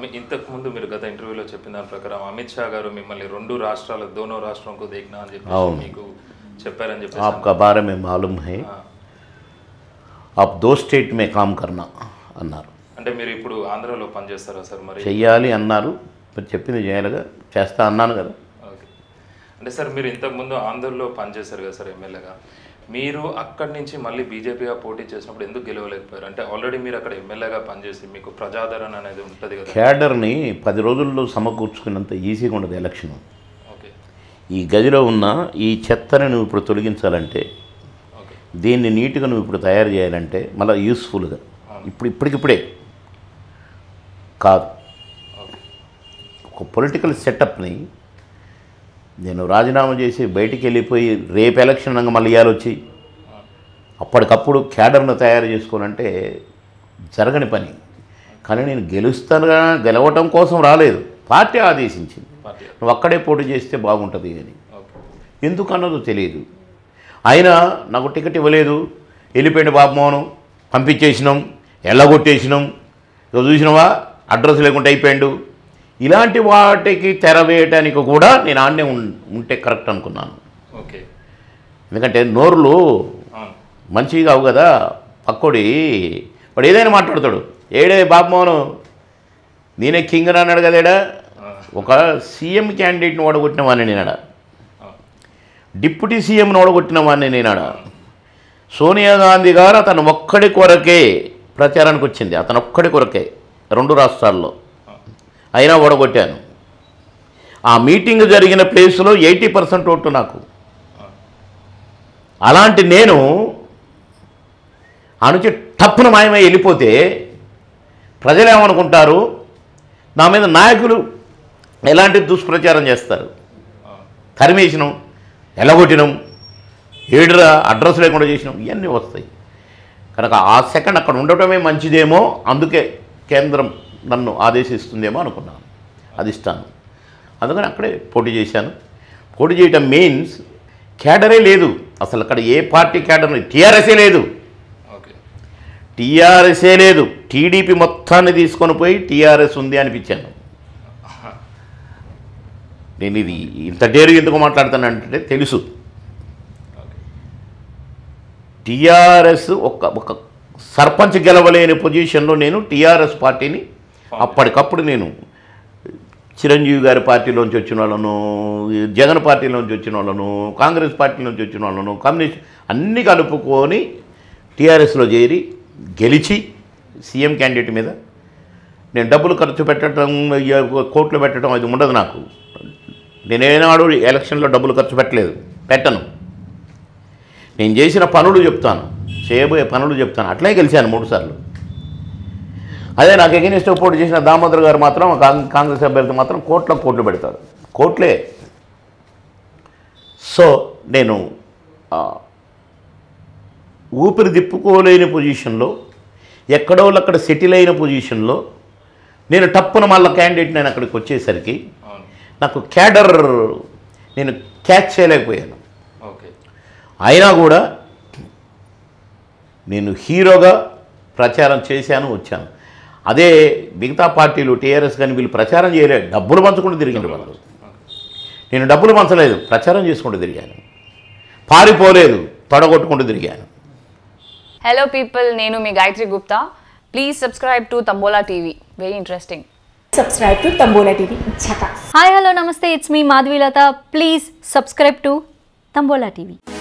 ఇంతకు ముందు మీరు గత ఇంటర్వ్యూలో చెప్పిన దాని ప్రకారం అమిత్ షా గారు మిమ్మల్ని 2 రాష్ట్రాలకు दोनों రాష్ట్రం को देखना అని చెప్పి మీకు చెప్పారని చెప్పేసి आपका बारे में मालूम है आप 2 स्टेट में काम करना అన్నారు. అంటే మీరు ఇప్పుడు ఆంధ్రాలో పని చేస్తారా సార్? మరి చెయ్యాలి అన్నారు, మరి చెప్పింది చేయాలిగా, చేస్తా అన్నాను కదా. ఓకే. అంటే సార్ మీరు ఇంతకు ముందు ఆంధ్రలో పని చేశారు కదా సార్ ఎమ్మెల్యేగా, మీరు అక్కడి నుంచి మళ్ళీ బీజేపీగా పోటీ చేసినప్పుడు ఎందుకు గెలవలేకపోయారు? అంటే ఆల్రెడీ మీరు అక్కడ ఎమ్మెల్యేగా పనిచేసి మీకు ప్రజాదరణ అనేది ఉంటుంది కదా. క్యాడర్ని 10 రోజుల్లో సమకూర్చుకున్నంత ఈజీగా ఉండదు ఎలక్షన్. ఓకే. ఈ గదిలో ఉన్న ఈ చెత్తని నువ్వు ఇప్పుడు తొలగించాలంటే, దీన్ని నీట్గా నువ్వు ఇప్పుడు తయారు చేయాలంటే మళ్ళీ యూస్ఫుల్గా ఇప్పటికిప్పుడే కాదు. ఒక పొలిటికల్ సెటప్ని నేను రాజీనామా చేసి బయటికి వెళ్ళిపోయి రేపు ఎలక్షన్ అనగా మళ్ళీ ఇవాళ వచ్చి అప్పటికప్పుడు క్యాడర్ను తయారు చేసుకోవాలంటే జరగని పని. కానీ నేను గెలవటం కోసం రాలేదు, పార్టీ ఆదేశించింది నువ్వు అక్కడే పోటీ చేస్తే బాగుంటుంది అని. ఎందుకన్నదో తెలియదు. అయినా నాకు టికెట్ ఇవ్వలేదు, వెళ్ళిపోయింది బాబు మోహన్, పంపించేసినాం, ఎల్లగొట్టేసినాం, ఇక చూసినావా అడ్రస్ లేకుండా అయిపోయాడు. ఇలాంటి వాటికి తెర వేయటానికి కూడా నేను ఆడనే ఉంటే కరెక్ట్ అనుకున్నాను. ఓకే. ఎందుకంటే నోరులు మంచివి కావు కదా. పక్కోడి వాడు ఏదైనా మాట్లాడతాడు, ఏడే బాబు మోహన్ నేనే కింగ్ అని అన్నాడు కదేడా. ఒక సీఎం క్యాండిడేట్ని ఓడగొట్టిన వాడిని నేనాడ, డిప్యూటీ సీఎంని ఓడగొట్టిన వాడిని నేనాడ. సోనియా గాంధీ గారు అతను ఒక్కడి కొరకే ప్రచారానికి వచ్చింది, అతను ఒక్కడి కొరకే 2 రాష్ట్రాల్లో, అయినా ఓడగొట్టాను. ఆ మీటింగ్ జరిగిన ప్లేస్లో 80% ఓట్లు నాకు. అలాంటి నేను ఆ నుంచి టప్పున మాయమై వెళ్ళిపోతే ప్రజలు ఏమనుకుంటారు, నా మీద నాయకులు ఎలాంటి దుష్ప్రచారం చేస్తారు. తరిమేసినాం, ఎల్లగొట్టినాం, ఏడురా అడ్రస్ లేకుండా చేసినాం, ఇవన్నీ వస్తాయి. కనుక ఆ సెకండ్ అక్కడ ఉండటమే మంచిదేమో, అందుకే కేంద్రం నన్ను ఆదేశిస్తుందేమో అనుకున్నాను, అధిష్టానం. అందుకని అక్కడే పోటీ చేశాను. పోటీ చేయటం మీన్స్ క్యాడరే లేదు అసలు అక్కడ, ఏ పార్టీ క్యాడర్, టీఆర్ఎస్ఏ లేదు, టీఆర్ఎస్ఏ లేదు. టీడీపీ మొత్తాన్ని తీసుకొని పోయి టీఆర్ఎస్ ఉంది అనిపించాను నేను. ఇది ఇంత డేరు ఎందుకు మాట్లాడుతానంటే తెలుసు, టీఆర్ఎస్ ఒక సర్పంచ్ గెలవలేని పొజిషన్లో నేను టీఆర్ఎస్ పార్టీని అప్పటికప్పుడు నేను చిరంజీవి గారి పార్టీలోంచి వచ్చిన వాళ్ళను, జగన్ పార్టీలోంచి వచ్చిన వాళ్ళను, కాంగ్రెస్ పార్టీలోంచి వచ్చిన వాళ్ళను, కమ్యూనిస్ట్ అన్నీ కలుపుకొని టీఆర్ఎస్లో చేరి గెలిచి సీఎం క్యాండిడేట్ మీద నేను డబ్బులు ఖర్చు పెట్టడం, కోట్లు పెట్టడం అది ఉండదు నాకు. నేనేనాడు ఎలక్షన్లో డబ్బులు ఖర్చు పెట్టను. నేను చేసిన పనులు చెప్తాను, చేయబోయే పనులు చెప్తాను. అట్లే గెలిచాను 3 సార్లు. అదే నాకు ఎగెనిస్ట్ పోటీ చేసిన దామోదర్ గారు మాత్రం, కాంగ్రెస్ అభ్యర్థి మాత్రం కోట్లు పెడతారు, కోట్లే. సో నేను ఊపిరి తిప్పుకోలేని పొజిషన్లో, ఎక్కడో అక్కడ సెటిల్ అయిన పొజిషన్లో నేను టప్పున మళ్ళీ క్యాండిడేట్ నేను అక్కడికి వచ్చేసరికి నాకు క్యాడర్ నేను క్యాచ్ చేయలేకపోయాను. అయినా కూడా నేను హీరోగా ప్రచారం చేశాను, వచ్చాను. అదే మిగతా పార్టీలు టీఆర్ఎస్ కానీ వీళ్ళు ప్రచారం చేయలేదు, డబ్బులు పంచుకుంటూ తిరిగింది వాళ్ళు. నేను డబ్బులు పంచలేదు, ప్రచారం చేసుకుంటూ తిరిగాను, పారిపోలేదు, తొడగొట్టుకుంటూ తిరిగాను. హలో పీపుల్, నేను మీ Gayatri Gupta. Please subscribe to Tambola TV, very interesting. Subscribe to Tambola TV. Chaka. Hi, hello, namaste. It's me, Madhvilata. Please subscribe to Tambola TV.